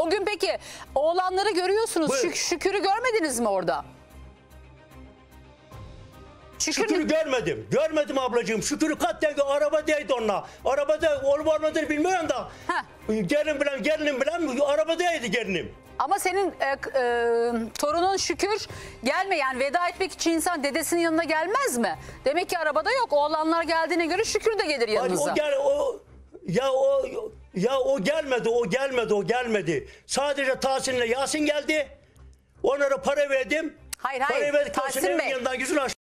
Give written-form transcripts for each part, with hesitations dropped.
O gün peki oğlanları görüyorsunuz. Şükür'ü görmediniz mi orada? Şükür'ü görmedim. Görmedim ablacığım. Şükür'ü katten arabadaydı onunla. Arabada olup olmadığını bilmiyorum da. Gelinim bilen arabadaydı gelinim. Ama senin torunun Şükür gelmeyen, veda etmek için insan dedesinin yanına gelmez mi? Demek ki arabada yok. Oğlanlar geldiğine göre Şükür de gelir yanınıza. O gelmedi. Sadece Tahsin'le Yasin geldi. Onlara para verdim. Hayır. Parayı verdik, Tahsin evin Bey. yanından yüzünü aç.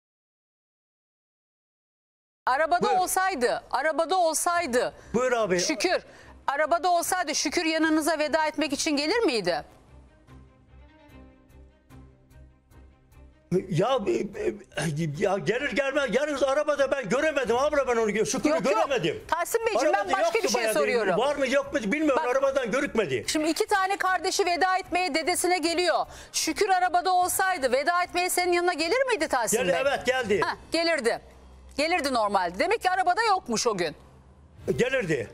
Arabada olsaydı. Buyur abi. Şükür. Arabada olsaydı Şükür yanınıza veda etmek için gelir miydi? Ya gelir gelmez yalnız arabada ben göremedim abla, ben onu Şükür'ü göremedim. Tahsin Beyciğim, ben başka bir şey soruyorum. Var mı yok mu bilmiyorum, arabadan görükmedi. Şimdi 2 tane kardeşi veda etmeye dedesine geliyor. Şükür arabada olsaydı veda etmeye senin yanına gelir miydi Tahsin Bey? Evet geldi. Gelirdi. Gelirdi normalde. Demek ki arabada yokmuş o gün. Gelirdi.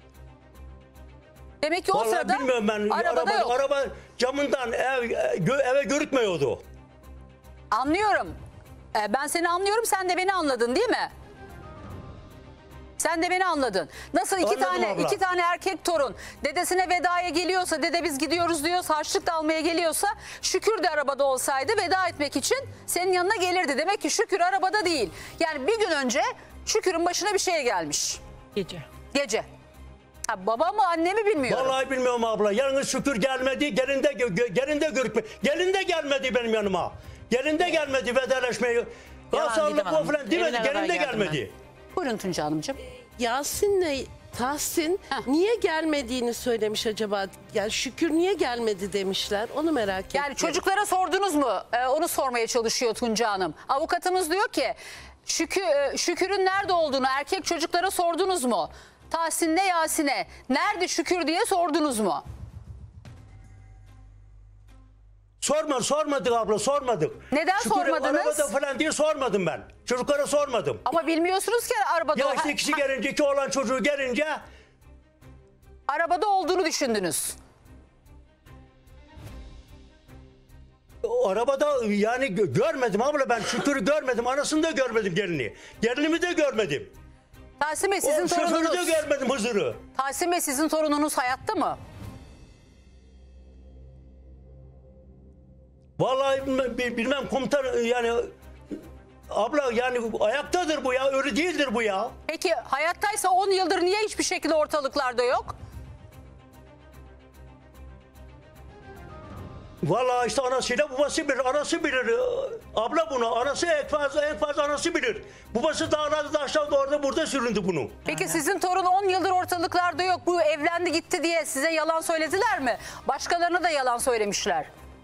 Demek ki o vallahi sırada bilmiyorum ben, araba camından eve görükmüyordu. Anlıyorum. Ben seni anlıyorum, sen de beni anladın değil mi? Sen de beni anladın. Nasıl iki tane erkek torun dedesine vedaya geliyorsa, dede biz gidiyoruz diyorsa, harçlık da almaya geliyorsa, Şükür de arabada olsaydı veda etmek için senin yanına gelirdi. Demek ki Şükür arabada değil. Yani bir gün önce Şükür'ün başına bir şey gelmiş. Gece. Baba mı anne mi bilmiyorum. Vallahi bilmiyorum abla. Yalnız Şükür gelmedi. Gelin de görükmedi. Gelin de gelmedi benim yanıma. Gelin de gelmedi vedalaşmaya. Kasallık o falan demedi. Gelin de gelmedi. Buyurun Tunca Hanımcığım. Yasin'le Tahsin niye gelmediğini söylemiş acaba? Yani Şükür niye gelmedi demişler. Onu merak ettim. Yani çocuklara sordunuz mu? Onu sormaya çalışıyor Tunca Hanım. Avukatımız diyor ki Şükür'ün nerede olduğunu erkek çocuklara sordunuz mu? Tahsin'le Yasin'e nerede Şükür diye sordunuz mu? Sormadık abla, sormadık. Neden Şükür sormadınız? arabada falan diye sormadım ben. Çocuklara sormadım. Ama bilmiyorsunuz ki arabada. Ya işte ikisi gelince, iki olan çocuğu gelince. Arabada olduğunu düşündünüz. Arabada yani görmedim abla, ben Şükür'ü görmedim. Anasını da görmedim, gelini. Gelinimi de görmedim. Tahsin Bey sizin torununuz. Şoförü de görmedim, Hızır'ı. Tahsin Bey sizin torununuz hayatta mı? Vallahi bilmem komutan yani abla, yani ayaktadır bu ya, ölü değildir bu ya. Peki hayattaysa 10 yıldır niye hiçbir şekilde ortalıklarda yok? Vallahi işte anasıyla babası bilir, anası bilir abla bunu, anası en fazla anası bilir. Babası dağlarda taşlarda orada burada süründü bunu. Peki sizin torun 10 yıldır ortalıklarda yok, bu evlendi gitti diye size yalan söylediler mi? Başkalarına da yalan söylemişler.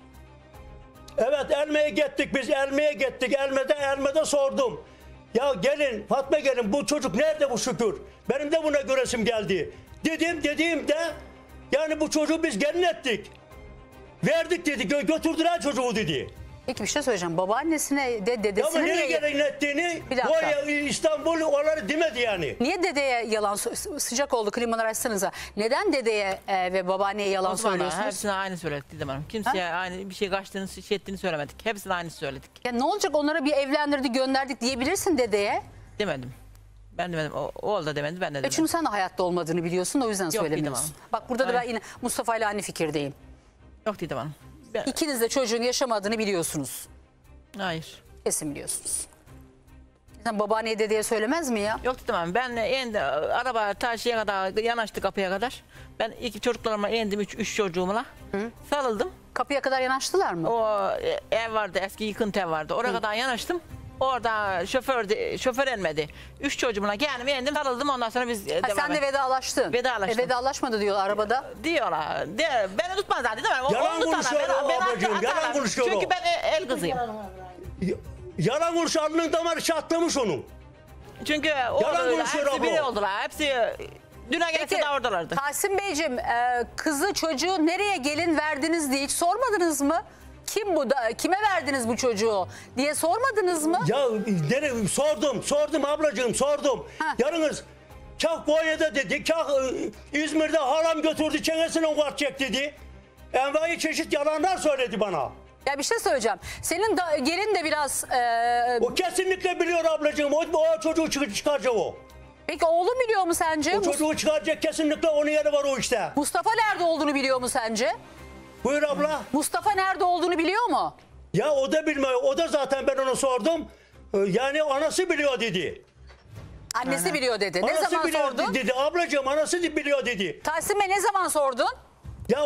Evet, Elme'ye gittik biz, Elme'de sordum. Ya gelin Fatma, gelin bu çocuk nerede bu Şükür? Benim de buna göresim geldi. Dediğimde yani bu çocuğu biz gelin ettik. Verdik dedi, götürdüler çocuğu dedi. Peki bir şey söyleyeceğim, babaannesine de dedesine ama nereye gelin ettiğini İstanbul oraları demedi yani. Niye dedeye yalan, sıcak oldu klimalar açsanıza. Neden dedeye ve babaanneye yalan söylüyorsunuz? Hepsine aynı söyledik Didem Hanım. Kimseye aynı bir şey kaçtığını, şey ettiğini söylemedik. Hepsine aynı söyledik. Ya ne olacak, onlara bir evlendirdik gönderdik diyebilirsin dedeye. Demedim. Ben demedim. O da demedi, ben de demedim. Çünkü sen de hayatta olmadığını biliyorsun, o yüzden söylemiyorsun. Didem Hanım. Bak burada da ben yine Mustafa ile aynı fikirdeyim. Yok Didem Hanım. İkiniz de çocuğun yaşamadığını biliyorsunuz. Hayır. Kesin biliyorsunuz. Sen babaanneye dedeye söylemez mi ya? Yok Didem Hanım. Ben araba taşıya kadar yanaştı, kapıya kadar. Ben iki çocuklarıma indim, üç çocuğumla. Sarıldım. Kapıya kadar yanaştılar mı? O ev vardı, eski yıkıntı ev vardı. Oraya kadar yanaştım. Orada şoför inmedi. 3 çocuğumla geldim, indim, sarıldım, ondan sonra biz devam ettik. Sen de vedalaştın. Vedalaştım. Vedalaşmadı diyor arabada. Diyorlar. Beni tutmazlar değil mi? Yalan konuşuyor ablacığım, yalan konuşuyor. Çünkü ben el kızıyım. Yalan konuşuyor, alnının damarı çatlamış onun. Çünkü hepsi biri oldular. Hepsi düne gelse de oradalardı. Tahsin Beyciğim, kızı çocuğu nereye gelin verdiniz diye hiç sormadınız mı? Kim bu da, kime verdiniz bu çocuğu diye sormadınız mı? Ya sordum ablacığım, sordum. Yarınız Kah Konya'da dedi, kah İzmir'de halam götürdü, çenesine kart çek dedi. envai çeşit yalanlar söyledi bana. Ya bir şey söyleyeceğim. Senin gelin de biraz... O kesinlikle biliyor ablacığım. O çocuğu çıkaracak o. Peki oğlum biliyor mu sence? O çocuğu çıkaracak, kesinlikle onun yeri var o işte. Mustafa nerede olduğunu biliyor mu sence? Buyur abla. Mustafa nerede olduğunu biliyor mu? Ya o da bilmiyor. O da zaten ben ona sordum. Yani anası biliyor dedi. Annesi biliyor dedi. Ne Anası zaman biliyor sordun? dedi. Ablacığım anası biliyor dedi. Tahsin Bey ne zaman sordun? Ya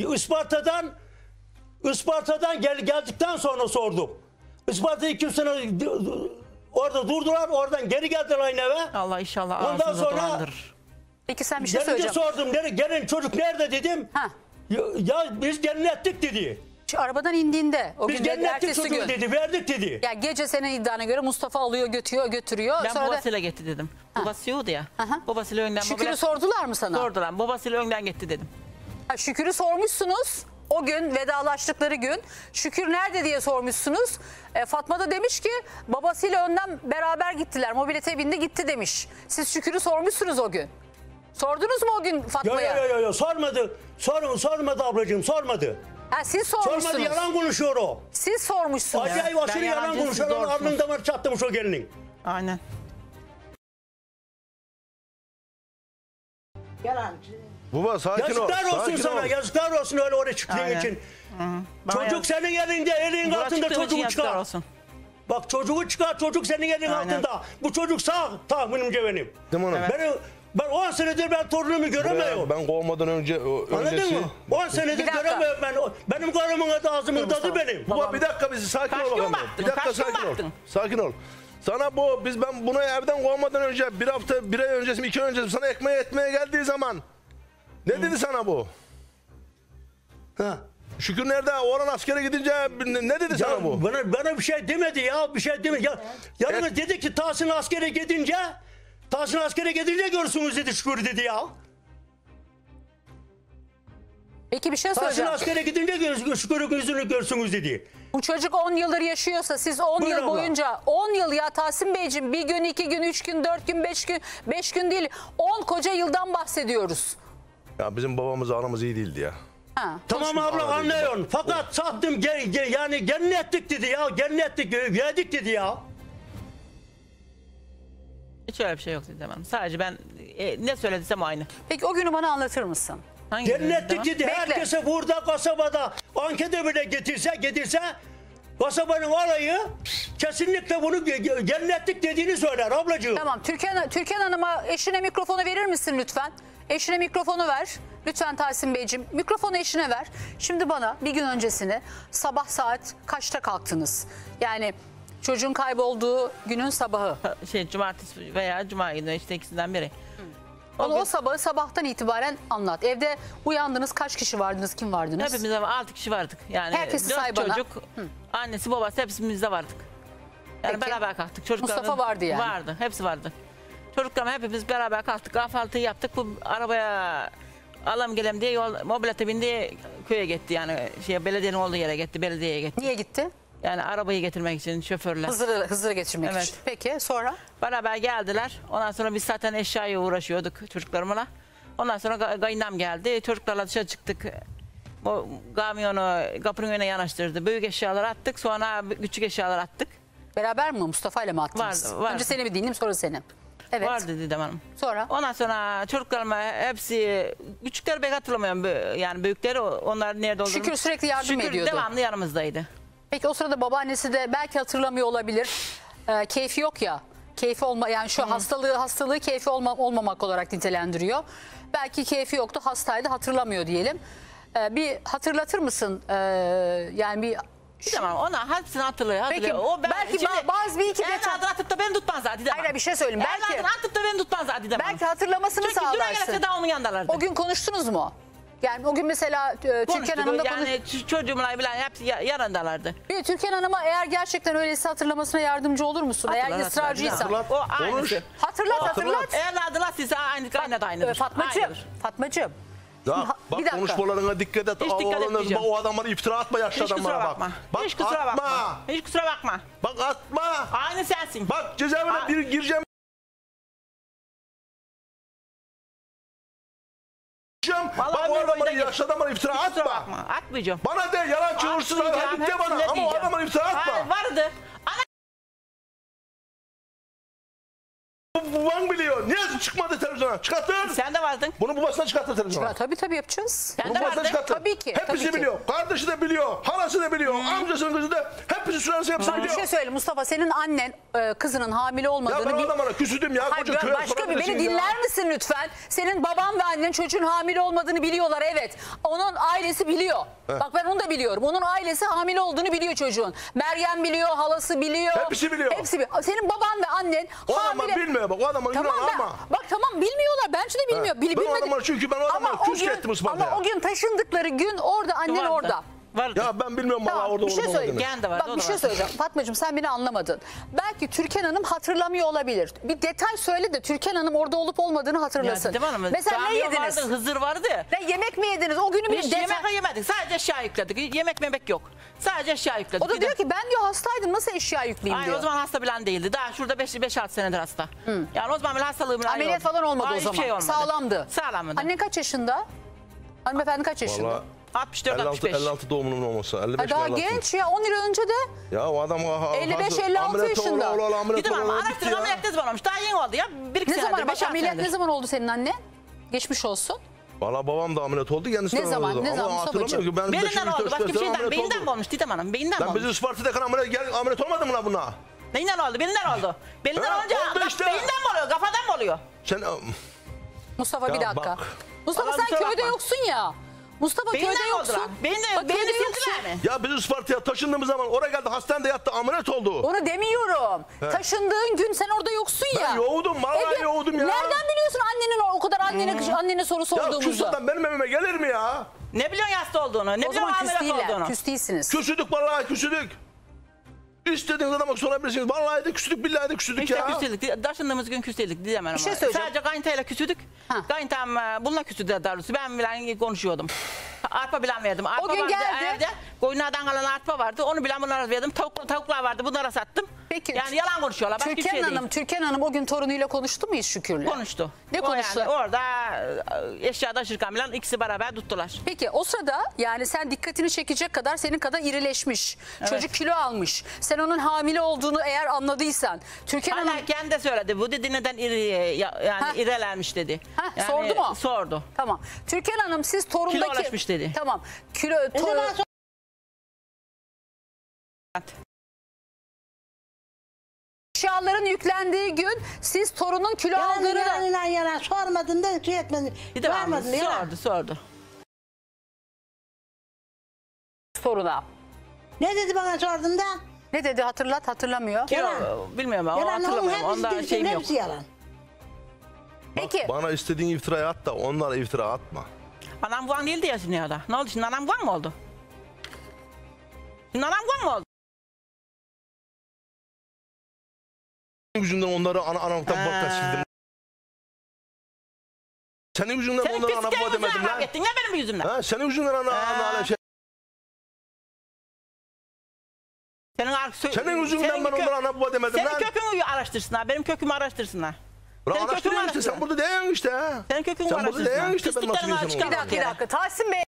Isparta'dan geldikten sonra sordum. Isparta 2 sene orada durdular. Oradan geri geldiler aynı eve. Allah inşallah Ondan ağzınıza sonra dolandırır. Peki sen bir şey gelince söyleyeceğim. sordum. Gelin çocuk nerede dedim. Ha. Ya biz gelin ettik dedi. Şu arabadan indiğinde o Biz gün gelin ettik ertesi çocuğu gün. dedi. Verdik dedi. Ya gece senin iddiana göre Mustafa alıyor götürüyor. Ben Sonra da babasıyla gitti dedim. Babası yoktu ya. Aha. Babasıyla önden Şükür'ü sordular mı sana? sordular. Babasıyla önden gitti dedim. Ha, Şükür'ü sormuşsunuz. O gün vedalaştıkları gün Şükür nerede diye sormuşsunuz. Fatma da demiş ki babasıyla önden beraber gittiler. Mobilete bindi gitti demiş. Siz Şükür'ü sormuşsunuz o gün. Sordunuz mu o gün Fatma'ya? Yo sormadı. Sormadı ablacığım, sormadı. Ha, siz sormuşsunuz. Sormadı, yalan konuşuyor o. Siz sormuşsunuz. Acayip Ben aşırı yalan yalancı, konuşuyor. siz Onun doğrusunuz. alnının damarı çatlamış o gelinin. Aynen. Baba sakin ol. Yazıklar olsun sakin sana, ol. yazıklar olsun öyle oraya çıktığın Aynen. için. Bana Çocuk senin elinde, elin Buraya altında çıktığım için çocuğu yazıklar çıkar. olsun. Bak çocuğu çıkar, çocuk senin elin Aynen. altında. Bu çocuk sağ tahminimce benim. Değil mi hanım? Ben 10 senedir ben torunumu göremiyorum. Ben kovmadan Anladın öncesi... mı? 10 senedir Bir dakika. göremiyorum ben. Benim karımın adı ağzımın tadı benim. Baba bir dakika bizi sakin Kaç ol gün bakalım. baktın? Bir dakika Kaç gün sakin ol. baktın? Sakin ol. Sana ben bunu evden kovmadan önce bir hafta, bir ay öncesi, 2 ay öncesi sana ekmeği etmeye geldiği zaman ne dedi sana bu? Ha. Şükür nerede? Oran askere gidince ne dedi sana Ya bu? bana bir şey demedi ya, bir şey demedi. Yalnız dedi ki Tahsin askere gidince görsünüz dedi, Şükür dedi ya. Peki bir şey Tahsin söyleyeceğim. askere gidince Şükür'ün yüzünü görsünüz dedi. Bu çocuk 10 yıldır yaşıyorsa siz 10 Buyur yıl abla. boyunca 10 yıl ya Tahsin Beyciğim bir gün 2 gün 3 gün 4 gün 5 gün değil 10 koca yıldan bahsediyoruz. Ya bizim babamızla aramız iyi değildi ya. Ha. Tamam abla anlıyorum. Fakat sattım yani gelin ettik dedi ya. Gelin ettik verdik dedi ya. Hiç öyle bir şey yok dedim hanım. Sadece ben ne söylediysem aynı. Peki o günü bana anlatır mısın? Hangi Gelin gün ettik dedim? dedi. Bekle. Herkese burada kasabada ankete bile getirse kasabanın alayı kesinlikle bunu gelin ettik dediğini söyler ablacığım. Tamam Türkan Hanım'a eşine mikrofonu verir misin lütfen? Eşine mikrofonu ver. Lütfen Tahsin Beyciğim mikrofonu eşine ver. Şimdi bana bir gün öncesini sabah saat kaçta kalktınız? Yani çocuğun kaybolduğu günün sabahı. Cumartesi veya cuma günü işte ikisinden biri. Bana o sabahı sabahtan itibaren anlat. Evde uyandınız, kaç kişi vardınız, kim vardınız? Hepimiz 6 kişi vardık. Yani Herkesi 4 say bana. çocuk, annesi babası hepimizde vardık. Yani Peki. beraber kalktık. Çocuklarımız Mustafa vardı yani. Vardı, hepsi vardı. Çocuklarım hepimiz beraber kalktık. Kahvaltıyı yaptık. Bu arabaya alalım gelelim diye mobilete bindi köye gitti. Yani belediyenin olduğu yere gitti, belediyeye gitti. Niye gitti? Yani arabayı getirmek için şoförle. Hızlı geçirmek Evet. için. Peki sonra? Beraber geldiler. Ondan sonra biz zaten eşyaya uğraşıyorduk çocuklarımla. Ondan sonra kayınlam geldi. Çocuklarla dışarı çıktık. O kamyonu kapının önüne yanaştırdı. Büyük eşyalar attık. Sonra küçük eşyalar attık. Beraber mi Mustafa ile mi attınız? Vardı. Önce seni bir dinleyeyim sonra seni. Evet. Vardı Didem Hanım. Sonra? Ondan sonra çocuklarıma hepsi, küçükleri pek hatırlamıyorum. Yani büyükleri onlar nerede olduğunu. Şükür sürekli yardım Şükür ediyordu. devamlı yanımızdaydı. Peki o sırada babaannesi de belki hatırlamıyor olabilir. Keyfi yok ya. Keyfi yani şu hastalığı keyfi olmamak olarak nitelendiriyor. Belki keyfi yoktu, hastaydı, hatırlamıyor diyelim. Bir hatırlatır mısın? Yani bir Tamam ona hepsini hatırlıyor. Peki, belki bazı bir iki detay- Evladını atıp da beni tutmazlar Didem Hanım. Hayır, bir şey söyleyeyim. Belki Evladını atıp da beni tutmazlar Didem Hanım. belki hatırlamasını Çünkü düne sağlarsın. gelese daha onun yanındalardı. O gün konuştunuz mu? Yani o gün mesela Türkan Konuştuk, Hanım'la yani çocuğumla bilen hepsi yanındalardı. Bir Türkan Hanım'a eğer gerçekten öyleyse hatırlamasına yardımcı olur musun? Eğer Hatırlar, ısrarcıysa. hatırlar. O aynısı. Hatırlat. Evladılar size aynı kaynadı aynıdır. Fatmacığım. Ya, Bir dakika. bak konuşmalarına dikkat et. Hiç dikkat etmeyeceğim. O adamlara iftira atma yaşlı Hiç kusura adamlara bakma. bak. Bak Hiç kusura atma. bakma. Hiç kusura bakma. Bak atma. Aynı sensin. Bak cezaevine bir gireceğim. Vallahi Bak o ömür boyu da adamı git. yaşlı adamı iftira Kusura atma. bakma, atmayacağım. Bana de yalancı hırsız Atmayacağım, hadi de bana hepsine ama o diyeceğim. adama iftira atma. Hayır, vardı. Bu baban biliyor. Niye çıkmadı televizyona? Çıkartın. Sen de vardın. Bunu babasına çıkartır televizyona. Ya, tabii yapacağız. Sen Bunu de babasına vardın. çıkartır. Tabii ki, Hepsi tabii ki. biliyor. Kardeşi de biliyor. Halası da biliyor. Amcasının kızı da hepsi süresi hepsi Bir biliyor. şey söyle Mustafa, senin annen kızının hamile Ya olmadığını ben o adamlara küsüdüm ya. Hayır, Koca köye başka bir beni sorabilirsiniz ya. dinler misin lütfen? Senin baban ve annen çocuğun hamile olmadığını biliyorlar, evet. Onun ailesi biliyor. Bak ben onu da biliyorum. Onun ailesi hamile olduğunu biliyor çocuğun. Meryem biliyor, halası biliyor. Hepsi biliyor. Hepsi biliyor. Senin baban ve annen O hamile. adamlar bilmiyor bak. O adamlar Tamam Yunan ben, ama. bak tamam bilmiyorlar. Bence de bilmiyor. Ben o Bilmedi. adamlar çünkü ben o adamları Ama o küs gün- ettim Isparta'ya. Ama o gün taşındıkları gün orada annen Vardı. orada. Vardı. Ya ben bilmiyorum valla Tamam, orada bir şey olup söyleyeyim. olmadığını. Gen de vardı, o Bak da bir şey vardı. söyleyeceğim. Fatmacığım sen beni anlamadın. Belki Türkan Hanım hatırlamıyor olabilir. Bir detay söyle de Türkan Hanım orada olup olmadığını hatırlasın. Didem Hanım, Mesela ne Kamyon yediniz? Vardı, Hızır vardı. Ne yemek mi yediniz? O günü bir Hiç detay. yemek yemedik. Sadece eşya yükledik. Yemek memek yok. Sadece eşya yükledik. O da diyor ki ben diyor hastaydım, nasıl eşya yükleyeyim Aynen, diyor. o zaman hasta bilen değildi. Daha şurada 5-6 senedir hasta. Yani o zaman bile hastalığım bile Ameliyat falan olmadı o hiçbir zaman. Şey olmadı. Sağlamdı. Sağlamdı. Annen kaç yaşında? Hanımefendi kaç yaşında? Valla 64-65. 56 doğumlunun olması. 55 Ha, daha 56. genç ya, 10 yıl önce de. Ya o adam 55-56 yaşında. Dedim ama araştırma ameliyat ne zaman olmuş? Daha yeni oldu ya. 1-2 Ne senedir, zaman bak 5-6 ameliyat senedir. ne zaman oldu senin annen? Geçmiş olsun. Valla babam da ameliyat oldu. Kendisi Ne de zaman, oldu. ne zaman Ama Mustafa'cığım? hatırlamıyorum ki. Ben Beyinden oldu. Başka bir şeyden. Beyinden mi olmuş Didem Hanım? Beyinden mi Lan biz olmuş? Isparta'da ameliyat olmadı mı lan buna? Beyinden oldu. Belinden oldu. Belinden Ha, olunca oldu bak, işte. beyinden mi oluyor? Kafadan mı oluyor? Sen Mustafa Ya bir dakika. bak. Mustafa Vallahi sen kusura köyde bakma. yoksun ya. Mustafa köyde Beyinden oldu yoksun. lan. Bak, Beyni köyde sildiler mi? ya biz Isparta'ya taşındığımız zaman oraya geldi hastanede yattı ameliyat oldu. Onu demiyorum. Taşındığın gün sen orada yoksun ya. Ben yoğudum, vallahi yoğudum ya. Nereden biliyorsun annenin o kadar annene soru Ya sorduğumuzu? küs adam benim evime gelir mi ya? Ne biliyorsun hasta olduğunu? Ne O zaman biliyorsun küs ameliyat değiller. olduğunu? Küs değilsiniz. Küsüdük vallahi küsüdük. İstediğiniz adama sorabilirsiniz. Vallahi de küsüdük billahi de küsüdük İşte ya. küstüydük. Taşındığımız gün küstüydük Didem Hanım. Bir şey söyleyeceğim. Sadece kayıntayla küstüdük. Ha. Kayıntam bununla küstüdü daha doğrusu. Ben bilen konuşuyordum. Arpa bilen verdim. Arpa gün vardı geldi. evde. Koyunlardan kalan arpa vardı. Onu bilen bunlara verdim. Tavuklar vardı. Bunlara sattım. Peki. Yani yalan konuşuyorlar. Başka bir şey değil. Türkan Hanım o gün torunuyla konuştu mu hiç Şükür'le? Konuştu. Ne O konuştu? Yani orada eşya taşırken bilen ikisi beraber tuttular. Peki o sırada yani sen dikkatini çekecek kadar senin kadar irileşmiş. Çocuk kilo almış. Sen onun hamile olduğunu eğer anladıysan. Türkan Hanım Hala kendi de söyledi. Bu dedi neden yani Ha. irilenmiş dedi. Ha, Yani sordu mu? Sordu. Tamam. Türkan Hanım siz torundaki... Kilolaşmış dedi. Tamam. Eşyaların yüklendiği gün siz torunun kilo aldığını da... Yalan sormadın da şey etmedin. Bir de Varmadın yalan. sordu. Toruna. Ne dedi bana sordun da? Ne dedi hatırlamıyor. Bilmiyorum ama Yalan onun hatırlamıyorum. hepsi, Onda şeyim yok. hepsi yalan. Peki. Bana istediğin iftirayı at da onlara iftira atma. Anam guan değildi ya şimdi ya da. Ne oldu şimdi anam guan mı oldu? Şimdi anam guan mı oldu? Senin yüzünden onları anamdan baktan sildim. Senin yüzünden Senin onları pisliklerin anamdan demedim yüzünden lan. kavga ettin ya benim yüzümden. Ha, senin yüzünden ana şey. Senin yüzünden ben onlara ana baba demedim Senin lan. kökümü araştırsınlar. Benim kökümü araştırsınlar. Ulan Senin kökünü araştırıyorsun işte sen araştırsınlar. burada değiyorsun işte ha. Senin kökünü Sen burada araştırsınlar. değiyorsun işte ben nasıl Pisliklerini bir insanım. açıklamam Bir dakika. Tahsin Bey.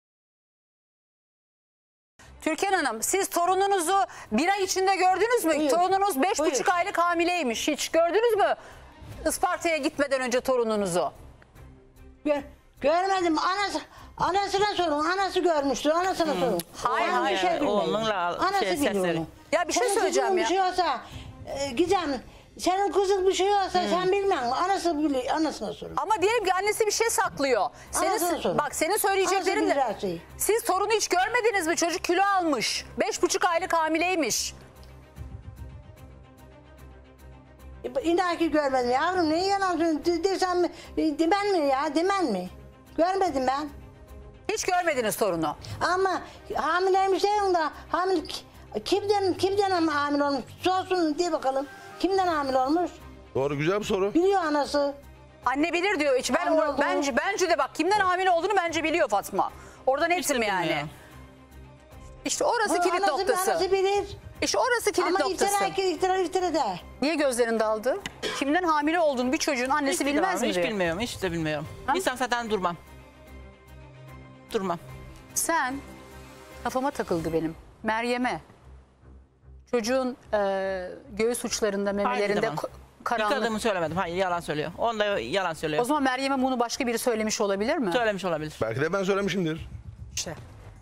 Türkan Hanım siz torununuzu bir ay içinde gördünüz mü? Buyur. Torununuz 5,5 Buyur. aylık hamileymiş. Hiç gördünüz mü? Isparta'ya gitmeden önce torununuzu. Görmedim. Anasına sorun. Anası görmüştür. Anasına sorun. Hayır, Ben bir hayır. şey bilmiyorum. Oğlunla Anası şey, biliyor sesleri. onu. Ya bir şey Senin söyleyeceğim kızın ya. Bir şey olsa Gizem senin kızın bir şey olsa sen bilmem. Anası biliyor. Anasına sorun. Ama diyelim ki annesi bir şey saklıyor. Anasına sorun. Bak senin söyleyeceklerin Anası bilir de. her şeyi. Siz torunu hiç görmediniz mi? Çocuk kilo almış. 5,5 aylık hamileymiş. İnan ki görmedim yavrum. Neyi yalan söylüyorsun? Desem mi? Demen mi ya? Demen mi? Görmedim ben. Hiç görmediniz torunu. Ama hamileymiş değil da hamile kimden hamile olmuş? Sorsun diye bakalım. Kimden hamile olmuş? Doğru güzel bir soru. Biliyor anası. Anne bilir diyor. Hiç ben Anladım. bence de bak kimden hamile olduğunu bence biliyor Fatma. Oradan Hiç de hepsi mi yani? bilmiyor. İşte orası kilit Anası noktası. bilir. İşte orası kilit Ama noktası. iftira de. Niye gözlerin daldı? Kimden hamile olduğunu bir çocuğun annesi Hiç bilmez mi Hiç diyor. bilmiyorum. Hiç de bilmiyorum. İnsan zaten durmam. durmam. Sen, kafama takıldı benim, Meryem'e çocuğun göğüs uçlarında, memelerinde dedim onu. karanlık. Yıkadığımı söylemedim. Hayır, yalan söylüyor. Onda yalan söylüyor. O zaman Meryem'e bunu başka biri söylemiş olabilir mi? Söylemiş olabilir. Belki de ben söylemişimdir. İşte.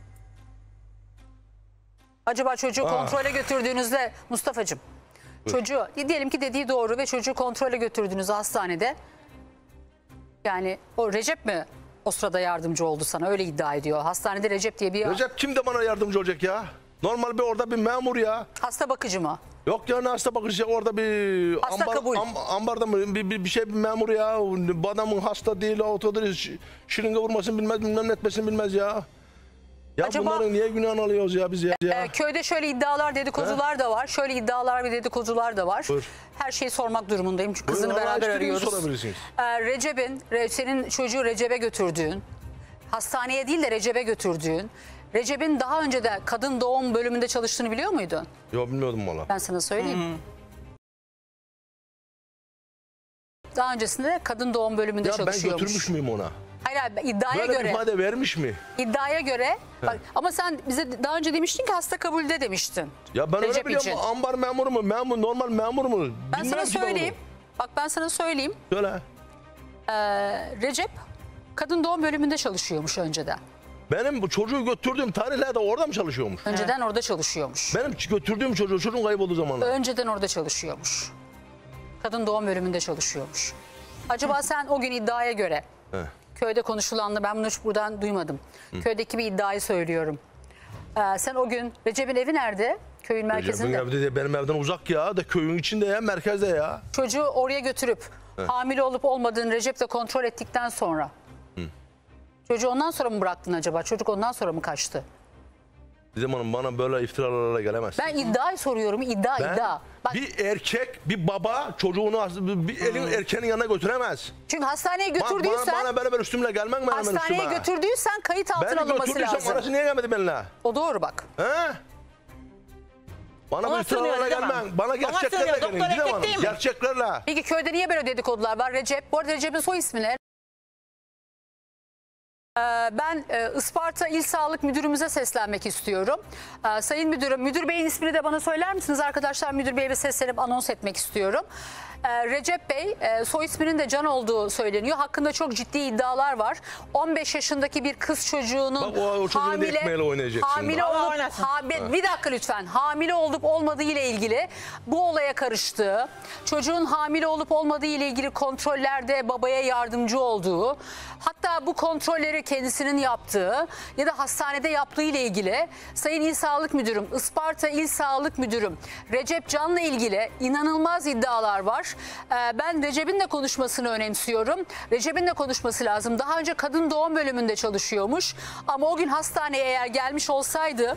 Acaba çocuğu kontrole götürdüğünüzde Mustafa'cığım, çocuğu diyelim ki dediği doğru ve çocuğu kontrole götürdüğünüz hastanede, yani o Recep mi o sırada yardımcı oldu sana, öyle iddia ediyor. Hastanede Recep diye bir Recep kim de bana yardımcı olacak ya? Normal bir orada bir memur ya. hasta bakıcı mı? Yok ya, ne hasta bakıcı, orada bir Hasta kabul. ambarda mı bir memur ya. Bu adamın hasta değil, otodur, şırınga vurmasını bilmez, bilmem ne etmesini bilmez ya. Ya Acaba- bunların niye günahını alıyoruz ya biz ya? Köyde şöyle iddialar, dedikodular da var. Şöyle iddialar ve dedikodular da var. Buyur. Her şeyi sormak durumundayım çünkü kızını Buyurun, beraber Allah istediğinizi arıyoruz. sorabilirsiniz. Senin çocuğu Recep'e götürdüğün, hastaneye değil de Recep'e götürdüğün, Recep'in daha önce de kadın doğum bölümünde çalıştığını biliyor muydun? Yok, bilmiyordum valla. Ben sana söyleyeyim. Daha öncesinde kadın doğum bölümünde Ya ben çalışıyormuş. götürmüş müyüm ona? Hayır, iddiaya Böyle bir göre. ifade vermiş mi? İddiaya göre. Bak, ama sen bize daha önce demiştin ki hasta kabulde demiştin. Ya ben Recep öyle biliyorum, için. ambar memuru mu? Normal memur mu? Ben Bilmem sana ki ben onu. söyleyeyim. Bak ben sana söyleyeyim. Söyle. Recep kadın doğum bölümünde çalışıyormuş önceden. Benim bu çocuğu götürdüğüm tarihlerde orada mı çalışıyormuş? Önceden orada çalışıyormuş. Benim götürdüğüm çocuğum kaybolduğu zamanlar. Önceden orada çalışıyormuş. Kadın doğum bölümünde çalışıyormuş. Acaba sen o gün iddiaya göre köyde konuşulanla, ben bunu hiç buradan duymadım. Köydeki bir iddiayı söylüyorum. Sen o gün Recep'in evi nerede? Köyün merkezinde. Recep'in evde de benim evden uzak ya. Da köyün içinde ya, merkezde ya. Çocuğu oraya götürüp hamile olup olmadığını Recep'le kontrol ettikten sonra. Çocuğu ondan sonra mı bıraktın acaba? Çocuk ondan sonra mı kaçtı? Bizim hanım bana böyle iftiralarla gelemez. Ben iddiayı soruyorum. İddia. Bak, Bir erkek, bir baba çocuğunu bir elin erkeğinin yanına götüremez. çünkü hastaneye götürdüysen, Bana böyle üstümle gelmen benim üstüme. hastaneye götürdüysen kayıt altına Beni alınması götürdüysem lazım. anası niye gelmedi benimle? O doğru bak. He? Bana bu Bana iftiralarla sığınıyor, gelmen. Didem Bana Hanım. gerçeklerle Bana gelin. sığınıyor, Didem doktor Hanım, erkek değil mi? gerçeklerle. Peki köyde niye böyle dedikodular var? Recep, bu arada Recep'in soy ismi ne? Ben Isparta İl Sağlık Müdürümüze seslenmek istiyorum. Sayın Müdürüm, Müdür Bey'in ismini de bana söyler misiniz arkadaşlar? Müdür Bey'e bir seslenip anons etmek istiyorum. Recep Bey, soy isminin de Can olduğu söyleniyor. Hakkında çok ciddi iddialar var. 15 yaşındaki bir kız çocuğunun Bak, o çocuğun da ekmeğiyle oynayacaksın. hamile Allah olup, oynasın. bir dakika lütfen, hamile olup olmadığı ile ilgili bu olaya karıştığı, çocuğun hamile olup olmadığı ile ilgili kontrollerde babaya yardımcı olduğu, hatta bu kontrolleri kendisinin yaptığı ya da hastanede yaptığı ile ilgili Sayın İl Sağlık Müdürüm, Isparta İl Sağlık Müdürüm Recep Can'la ilgili inanılmaz iddialar var. Ben Recep'in de konuşmasını önemsiyorum. Recep'in de konuşması lazım. Daha önce kadın doğum bölümünde çalışıyormuş ama o gün hastaneye eğer gelmiş olsaydı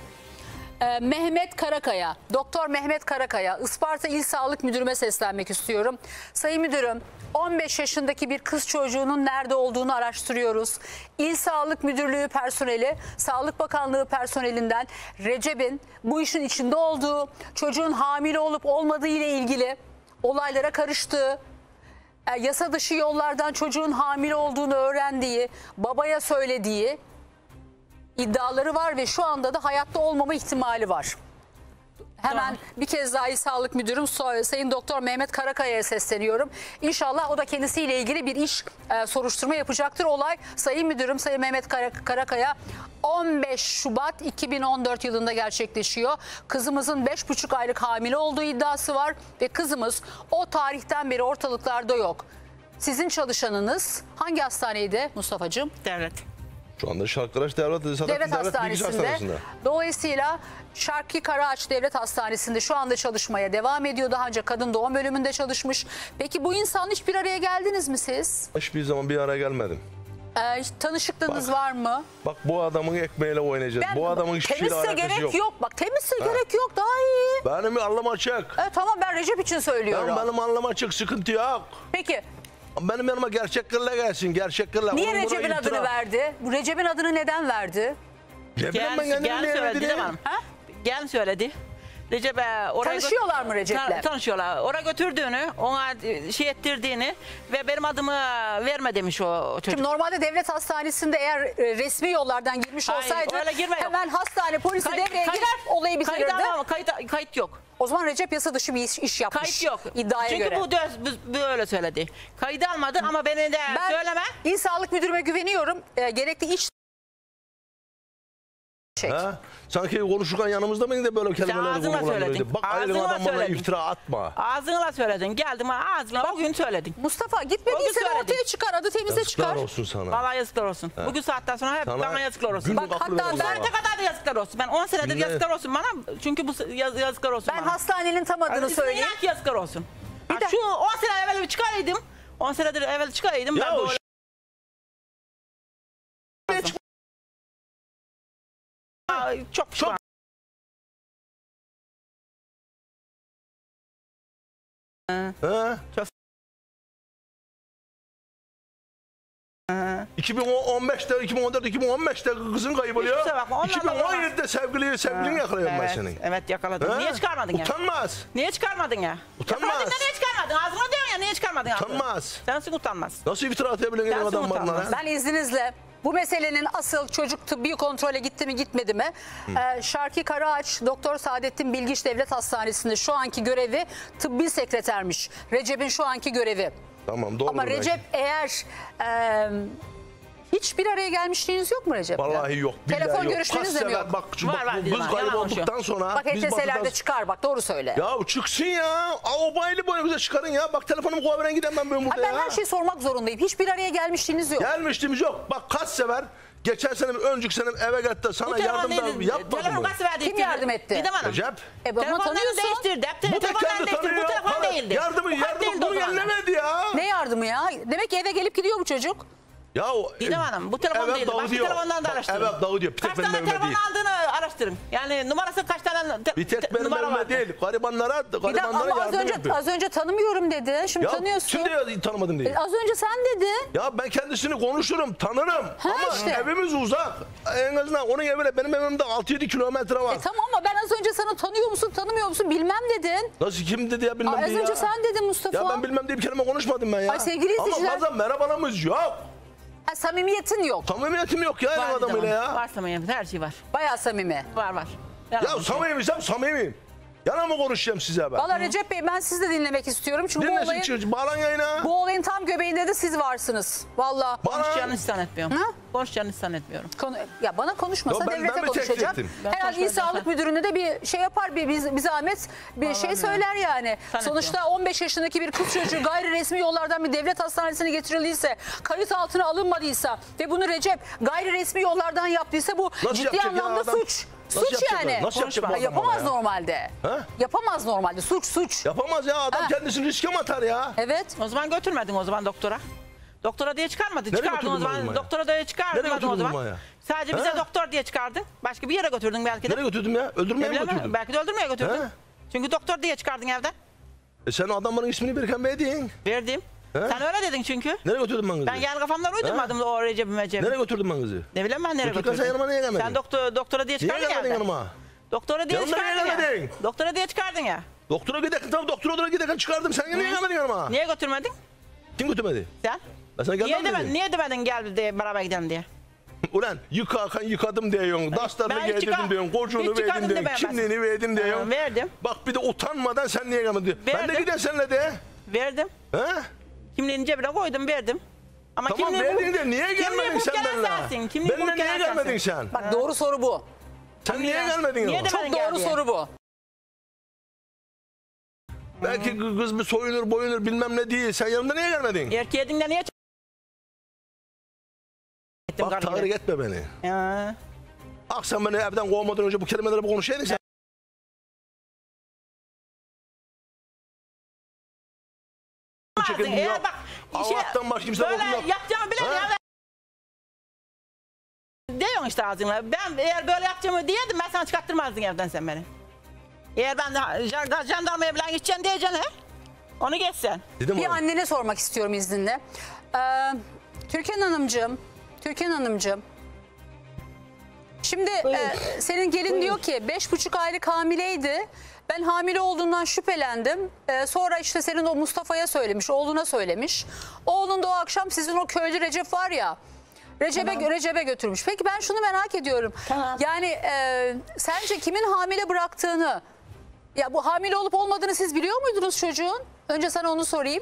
Mehmet Karakaya, Doktor Mehmet Karakaya, Isparta İl Sağlık Müdürü'me seslenmek istiyorum. Sayın Müdürüm, 15 yaşındaki bir kız çocuğunun nerede olduğunu araştırıyoruz. İl Sağlık Müdürlüğü personeli, Sağlık Bakanlığı personelinden Recep'in bu işin içinde olduğu, çocuğun hamile olup olmadığı ile ilgili olaylara karıştığı, yasa dışı yollardan çocuğun hamile olduğunu öğrendiği, babaya söylediği iddiaları var ve şu anda da hayatta olmama ihtimali var. Hemen Tamam. bir kez daha İl Sağlık Müdürüm Sayın Doktor Mehmet Karakaya'ya sesleniyorum. İnşallah o da kendisiyle ilgili bir iş soruşturma yapacaktır. Olay Sayın Müdürüm Sayın Mehmet Karakaya 15 Şubat 2014 yılında gerçekleşiyor. Kızımızın 5,5 aylık hamile olduğu iddiası var ve kızımız o tarihten beri ortalıklarda yok. Sizin çalışanınız hangi hastaneydi Mustafa'cığım? Devlet. Şu anda Şarkıraş Devlet Bilgi Hastanesi'nde. Dolayısıyla Şarkı Karaağaç Devlet Hastanesi'nde şu anda çalışmaya devam ediyor. Daha önce kadın doğum bölümünde çalışmış. Peki bu insan hiç bir araya geldiniz mi siz? Hiçbir zaman bir araya gelmedim. Hiç tanışıklığınız var mı? Bak, bu adamın ekmeğiyle oynayacağız. Bu adamın hiçbir şeyle temizse alakası gerek yok. yok. Bak temizse gerek yok, daha iyi. Benim alnım açık. Tamam, ben Recep için söylüyorum. Benim alnım açık, sıkıntı yok. Peki Benim yanıma gerçeklerle gelsin, gerçeklerle. niye Onun buna Recep'in adını iftira- verdi? Bu Recep'in adını neden verdi? Ne bileyim ben, kendimi Gel niye söyledi verdi Didem diye. Hanım. Ha? Gel söyledi. Recep'e oraya Tanışıyorlar mı Recep'le? Tanışıyorlar. Oraya götürdüğünü, ona şey ettirdiğini ve benim adımı verme demiş o çocuk. Şimdi normalde devlet hastanesinde eğer resmi yollardan girmiş Hayır, olsaydı öyle girme yok. hemen hastane polisi devreye girer, olayı bitirirdi. Kayıt yok. O zaman Recep yasa dışı bir iş yapmış. Kayıt yok. İddiaya Çünkü göre. bu böyle söyledi. Kaydı almadı ama beni de Ben söyleme. İl Sağlık Müdürü'me güveniyorum. Gerekli iş Ha? Sanki konuşurken yanımızda mıydı da böyle kelimeleri ağzınla kullanıyordu? söyledin. Bak ayrı Ağzınla adam bana söyledin. iftira atma. Ağzınla söyledin. Geldim ağzınla o gün söyledin. Mustafa O gün gitmediyse de söyledim. ortaya çıkar. Adı temize çıkar. Yazıklar olsun sana. Vallahi yazıklar olsun. Bugün saatten sonra hep Sana bana yazıklar olsun. günlük Bak, akıl hatta verin ben bana. Ne kadar da yazıklar olsun. Ben 10 senedir Dinle. yazıklar olsun bana. Çünkü bu yazıklar olsun Ben bana. hastanenin tam adını Yani söyleyeyim. inan ki yazıklar olsun. Bir de- Şu 10 sene evvel bir çıkaraydım. 10 senedir evvel çıkaraydım. Ya Ben o böyle... Çok pişman. Ha? 2015'te, 2014'te, 2015'te kızın kayboluyor. Hiçbir şey bakma, onlarla 2017'de sevgilini yakalıyorum ben senin. Evet yakaladın. Ha? Niye çıkarmadın ya? Utanmaz. Niye çıkarmadın ya? Utanmaz. Yakaladın da niye çıkarmadın? Ağzına diyorsun ya niye çıkarmadın ağzına? Utanmaz. Sensin utanmaz. Nasıl iftira atabiliyorsun Sensin adam utanmaz. bana? Ben izninizle bu meselenin asıl çocuk tıbbi kontrole gitti mi gitmedi mi? Şarki Karaağaç Doktor Saadettin Bilgiç Devlet Hastanesi'nde şu anki görevi tıbbi sekretermiş. Recep'in şu anki görevi. Tamam doğru. Ama Recep eğer hiç bir araya gelmişliğiniz yok mu Recep'le? Vallahi yok. billahi Telefon yok. görüşmeniz de mi Kaç yok? sefer Bak, şu, Var, bak var, bu yalan kız kayıp konuşuyor. olduktan sonra. Bak biz HTS'lerde Batı'dan- çıkar bak doğru söyle. Ya çıksın ya. O baylı boyunuza çıkarın ya. Bak telefonumu koyaveren giden ben burada Ben ya. her şeyi sormak zorundayım. Hiç bir araya gelmişliğiniz yok. Gelmiştimiz yok. Bak kaç sefer geçen sene önceki sene eve gitti sana yardım da yapmadı Telefonu mı? kaç sefer değiştirdi? yardım etti? Didem Hanım. Recep. Bunu Telefonlarını tanıyorsun. değiştirdi. Hep Bu da telefonlarını kendi değiştirdi. tanıyor. Bu telefon Para- değildi. Yardımı Bu kart değildi o bunu zaman. yenilemedi ya. Ne yardımı ya? Demek ki eve gelip gidiyor bu çocuk. Ya Didem Hanım bu telefon değildi. Başka telefondan da araştırın. Evet Davud'uyor. Bir tek Kaç benim tane evime telefon değil. aldığını araştırın. Yani numarası kaç tane Bir tek benim numara evime vardı. değil. Garibanlara Bir dakika garibanlara ama yardım az önce tanımıyorum dedi. Şimdi Ya tanıyorsun. şimdi tanımadım diye. Az önce sen dedin. Ya ben kendisini konuşurum, tanırım. Ama işte. evimiz uzak. En azından onun evine benim evimde 6-7 kilometre var. Tamam ama ben az önce sana tanıyor musun tanımıyor musun bilmem dedin. Nasıl kim dedi ya bilmem Az diye önce ya. sen dedin Mustafa. Ya ben bilmem diye bir kelime konuşmadım ben ya. Ay sevgili Ama izleyiciler. bazen merhabalarımız yok. Ha, samimiyetin yok. Samimiyetim yok ya Var ev Didem adamıyla Hanım. ya. Var samimiyet. Her şey var. Bayağı samimi. Var. Ya samimiysem samimiyim. Yana mı konuşacağım size ben? Valla Recep Bey ben sizi de dinlemek istiyorum. Çünkü Dinlesin çocuğum. Bağlan yayına. bu olayın tam göbeğinde de siz varsınız. Valla. Konuşacağını hiç zannetmiyorum. Ha? Konuşacağını hiç zannetmiyorum. Ya bana konuşmasa Yo, ben devlete mi tehdit konuşacak. ettim? Ben Herhalde İl konuşmayacağım. Sağlık Müdürü'ne de bir şey yapar bir zahmet bir şey Vallahi söyler yani. Zannetmiyorum. Sonuçta 15 yaşındaki bir kız çocuğu gayri resmi yollardan bir devlet hastanesine getirildiyse, kayıt altına alınmadıysa ve bunu Recep gayri resmi yollardan yaptıysa bu Nasıl ciddi yapacak ya anlamda adam? suç. Nasıl Suç yapacak yani. adam? Nasıl yapacak bu adam Yapamaz ama ya? normalde. Ha? Yapamaz normalde. Suç. Yapamaz ya adam Ha. kendisini riske mi atar ya? Evet. O zaman götürmedin o zaman doktora. Doktora diye çıkarmadın. Nereye Çıkardın o götürdün o zaman. zaman ya? Doktora diye Nereye çıkarmadın o götürdün zaman. o ya? Sadece bize Ha? doktor diye çıkardın. Başka bir yere götürdün belki de. Nereye götürdüm ya? Öldürmeye mi Bilemem. götürdüm? Belki de öldürmeye götürdün. Ha? Çünkü doktor diye çıkardın evden. Sen o adamların ismini verirken verdin. Verdim. Ha? Sen öyle dedin çünkü. Nereye götürdün ben kızı? Ben yani kafamdan uydurmadım o Recep'i Mecep'i. Nereye götürdün ben kızı? Ne bileyim ben nereye Götürdün, götürdüm. sen yanıma niye gelmedin? Sen doktora diye Niye çıkardın gelmedin evden. yanıma? Doktora diye Yanına niye çıkardın ya. gelmedin? Doktora diye çıkardın ya. Doktora giderken tamam doktora giderken çıkardım. Sen niye gelmedin yanıma? Niye götürmedin? Kim götürmedi? Sen? Ben sana Niye gelmem demedin? dedim. Niye demedin gel diye beraber gidelim diye? Ulan yıkarken yıkadım diyorsun. Daslarını Ben hiç giydirdim diyorsun. Kocuğunu hiç çıkardım verdin diyorsun. demem ben. Kimliğini verdin diyorsun. Verdim. Bak bir de utanmadan sen niye gelmedin diyor. Ben de Verdim. giden seninle de. Verdim. He? Kimliğini cebine koydum verdim. Ama Tamam kimliği verdin de niye gelmedin sen benimle? Benimle niye gelmedin sen? Bak doğru soru bu. Sen niye gelmedin Niye yanıma? demedin? Çok doğru geldi. soru bu. Belki kız bir soyunur boyunur bilmem ne değil. Sen yanımda niye gelmedin? Erkeğin de niye ettim Bak tahrik etme beni. Ya. Akşam beni evden kovmadan önce bu kelimeleri bir konuşaydın sen. Çekim Eğer yok. bak Allah'tan başka kimse böyle bakım yok. yapacağımı bilen Ha? ya. Diyorsun işte ağzınla. Ben eğer böyle yapacağımı diyeydim ben sana çıkarttırmazdın evden sen beni. Eğer ben de jandarmaya falan gideceğim diyeceksin he. Onu geç sen. Dedim Bir oğlum. annene sormak istiyorum izninle. Türkan Hanımcığım, Şimdi Buyur. senin gelin Buyur. diyor ki 5,5 aylık hamileydi. Ben hamile olduğundan şüphelendim. Sonra işte senin o Mustafa'ya söylemiş, oğluna söylemiş. Oğlun da o akşam sizin o köylü Recep var ya, Recep'e götürmüş. Peki ben şunu merak ediyorum. Tamam. Yani sence kimin hamile bıraktığını, ya bu hamile olup olmadığını siz biliyor muydunuz çocuğun? Önce sana onu sorayım.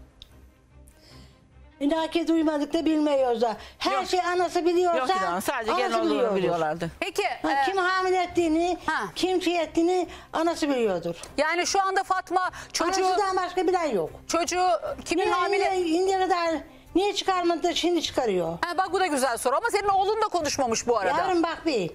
İnaki duymadık da bilmiyoruz da. Her Yok. şey anası biliyorsa Yok canım, sadece gelin anası olduğunu biliyordur. biliyorlardı. Peki Kim hamile ettiğini, Ha. kim şey ettiğini anası biliyordur. yani şu anda Fatma çocuğu Anasından başka bilen yok. kimin hamile... Indiye kadar niye çıkarmadı da şimdi çıkarıyor. Ha, bak bu da güzel soru ama senin oğlun da konuşmamış bu arada. Yarın bak bir.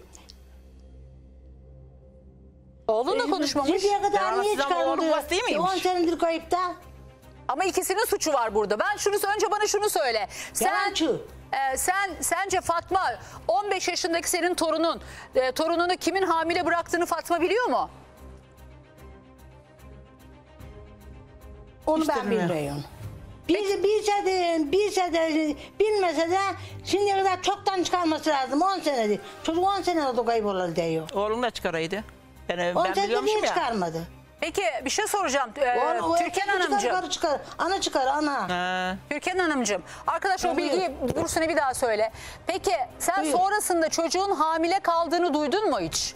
Oğlun da konuşmamış. Şimdiye kadar Yani niye sizden çıkarmadı? oğlum bas değil miymiş? 10 senedir kayıpta. Ama ikisinin suçu var burada. Ben önce bana şunu söyle. Yalancı. Sence Fatma 15 yaşındaki senin torununu kimin hamile bıraktığını Fatma biliyor mu? Onu Hiç ben de bilmiyorum. bilmiyorum. Bilse de bilmese de şimdiye kadar çoktan çıkarması lazım. 10 senedir. Çocuk 10 sene oldu kayıp olalı diyor. Oğlum da çıkaraydı. Yani 10 ben senedir biliyormuşum niye ya. çıkarmadı? Peki bir şey soracağım. O Türkan erkek Hanımcığım. Çıkar, çıkar. Ana çıkar ana. Ha. Türkan Hanımcığım. Arkadaş o Tabii. bilgiyi Dursun'a bir daha söyle. Peki sen Buyur. sonrasında çocuğun hamile kaldığını duydun mu hiç?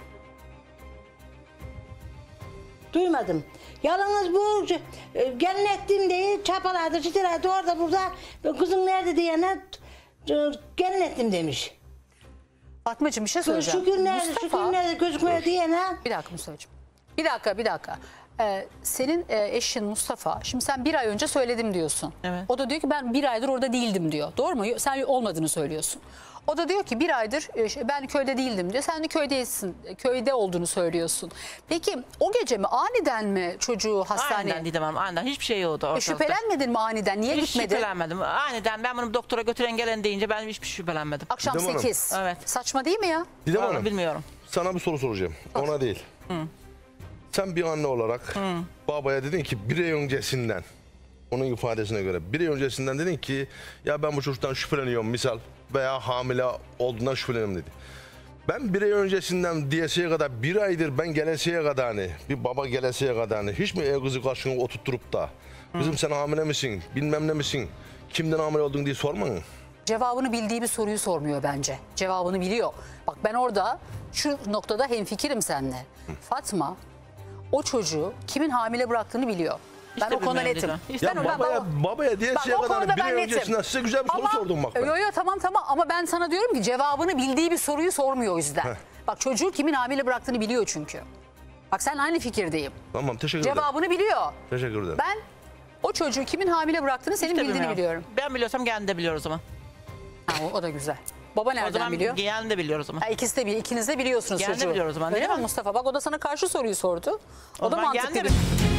Duymadım. Yalnız bu gelin ettim diye çapalardı, çitilerdi orada burada kızın nerede diyene gelin ettim demiş. Fatmacığım bir şey söyleyeceğim. Şükür nerede, Mustafa- şükür nerede gözükmüyor diyene. Bir dakika Mustafa'cığım. Bir dakika. Senin eşin Mustafa, şimdi sen 1 ay önce söyledim diyorsun. Evet. O da diyor ki ben 1 aydır orada değildim diyor. Doğru mu? Sen olmadığını söylüyorsun. O da diyor ki 1 aydır ben köyde değildim diyor. Sen de köydeysin, köyde olduğunu söylüyorsun. Peki o gece mi aniden mi çocuğu hastaneye? Aniden Didem Hanım, aniden hiçbir şey yoktu ortalıkta. Şüphelenmedin mi aniden? Niye Hiç gitmedin? şüphelenmedim. Aniden ben bunu doktora götüren gelen deyince ben hiçbir şüphelenmedim. Akşam Didem Hanım. 8. Evet. Saçma değil mi ya? Didem Vallahi Hanım, bilmiyorum. sana bir soru soracağım. Ona değil. Sen bir anne olarak babaya dedin ki 1 ay öncesinden, onun ifadesine göre 1 ay öncesinden dedin ki ya ben bu çocuktan şüpheleniyorum misal veya hamile olduğundan şüpheleniyorum dedi. Ben 1 ay öncesinden diyesiye kadar 1 aydır ben gelesiye kadar hani bir baba gelesiye kadar hani hiç mi kızı karşına oturtturup da kızım sen hamile misin bilmem ne misin kimden hamile oldun diye sormadın. Cevabını bildiği bir soruyu sormuyor bence. Cevabını biliyor. Bak ben orada şu noktada hemfikirim seninle. Fatma o çocuğu kimin hamile bıraktığını biliyor. Ben de o konuda bilmiyorum netim. Didem. Hiç Ya de babaya diyesiye Bak, o kadar konuda 1 ay ben netim. öncesinden size güzel bir soru sordum bak ben. Yo tamam ama ben sana diyorum ki cevabını bildiği bir soruyu sormuyor o yüzden. Bak çocuğu kimin hamile bıraktığını biliyor çünkü. Bak sen aynı fikirdeyim. Tamam teşekkür ederim. Cevabını biliyor. Teşekkür ederim. Ben o çocuğu kimin hamile bıraktığını senin bildiğini biliyorum. Ben biliyorsam gelin de biliyor o zaman. Ha, o da güzel. Baba O nereden zaman biliyor? gelin de biliyor o zaman. Ha, ikiniz de biliyorsunuz Gelin de çocuğu. biliyor o zaman, Öyle değil mi mi? Mustafa? Bak o da sana karşı soruyu sordu. O da zaman gelin mantıklı. de